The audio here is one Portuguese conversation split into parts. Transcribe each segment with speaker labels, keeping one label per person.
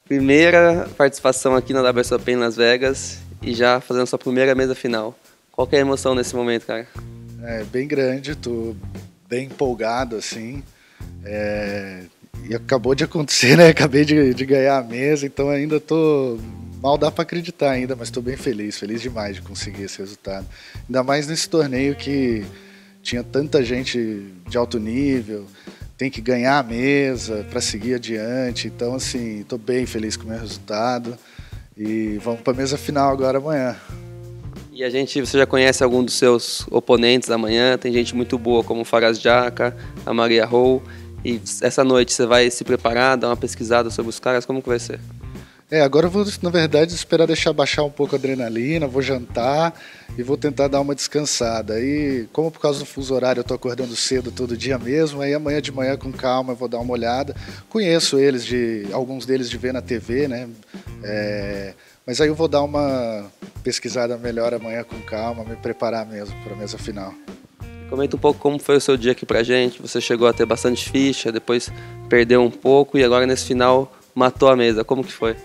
Speaker 1: Primeira participação aqui na WSOP Open em Las Vegas e já fazendo sua primeira mesa final. Qual que é a emoção nesse momento, cara?
Speaker 2: É bem grande, tô bem empolgado, assim. E acabou de acontecer, né? Acabei de ganhar a mesa, então ainda tô... Mal dá para acreditar ainda, mas estou bem feliz demais de conseguir esse resultado. Ainda mais nesse torneio que tinha tanta gente de alto nível, tem que ganhar a mesa para seguir adiante. Então, assim, estou bem feliz com o meu resultado e vamos para a mesa final agora amanhã.
Speaker 1: E você já conhece algum dos seus oponentes amanhã? Tem gente muito boa como o Faraz Jaka, a Maria Rou. E essa noite você vai se preparar, dar uma pesquisada sobre os caras, como que vai ser?
Speaker 2: Agora eu vou, na verdade, esperar deixar baixar um pouco a adrenalina, vou jantar e vou tentar dar uma descansada. Aí, como por causa do fuso horário eu tô acordando cedo todo dia mesmo, aí amanhã de manhã com calma eu vou dar uma olhada. Conheço eles, alguns deles de ver na TV, né? Mas aí eu vou dar uma pesquisada melhor amanhã com calma, me preparar mesmo para a mesa final.
Speaker 1: Comenta um pouco como foi o seu dia aqui pra gente. Você chegou a ter bastante ficha, depois perdeu um pouco e agora nesse final matou a mesa. Como que foi?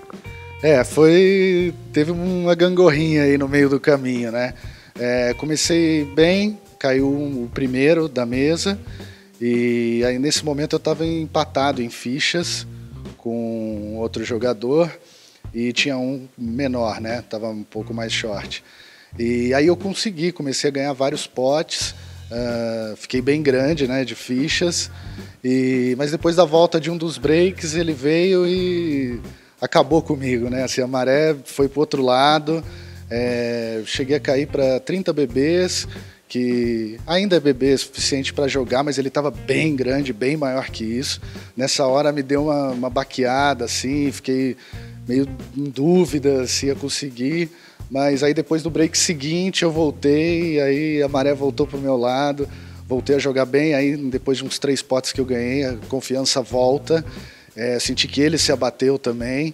Speaker 2: Teve uma gangorrinha aí no meio do caminho, né? Comecei bem, caiu o primeiro da mesa e aí nesse momento eu estava empatado em fichas com outro jogador e tinha um menor, né? Tava um pouco mais short. E aí eu comecei a ganhar vários potes, fiquei bem grande, né, de fichas, mas depois da volta de um dos breaks ele veio e acabou comigo, né? Assim, a maré foi para o outro lado, cheguei a cair para 30 bebês, que ainda é bebê suficiente para jogar, mas ele estava bem grande, bem maior que isso. Nessa hora me deu uma baqueada, assim, fiquei meio em dúvida se ia conseguir, mas aí depois do break seguinte eu voltei, aí a maré voltou para o meu lado, voltei a jogar bem, aí depois de uns 3 potes que eu ganhei, a confiança volta, senti que ele se abateu também,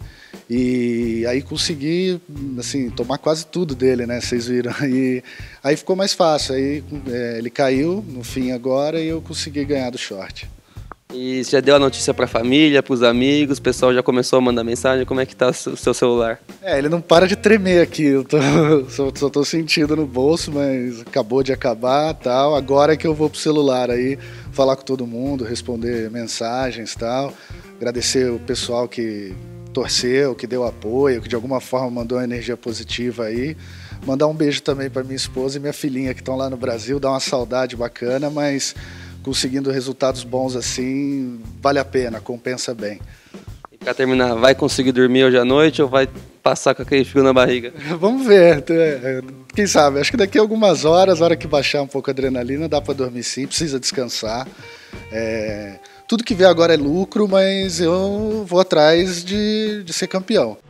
Speaker 2: e aí consegui, assim, tomar quase tudo dele, né, vocês viram, e aí ficou mais fácil, aí ele caiu no fim agora e eu consegui ganhar do short.
Speaker 1: E você já deu a notícia para a família, para os amigos, o pessoal já começou a mandar mensagem, como é que tá o seu celular?
Speaker 2: Ele não para de tremer aqui, eu só tô sentindo no bolso, mas acabou de acabar, tal. Agora é que eu vou pro celular aí, falar com todo mundo, responder mensagens, tal. Agradecer o pessoal que torceu, que deu apoio, que de alguma forma mandou uma energia positiva aí. Mandar um beijo também para minha esposa e minha filhinha que estão lá no Brasil, dá uma saudade bacana, mas conseguindo resultados bons assim, vale a pena, compensa bem.
Speaker 1: E para terminar, vai conseguir dormir hoje à noite ou vai passar com aquele frio na barriga?
Speaker 2: Vamos ver, quem sabe, acho que daqui a algumas horas, a hora que baixar um pouco a adrenalina, dá para dormir sim, precisa descansar. Tudo que vier agora é lucro, mas eu vou atrás de ser campeão.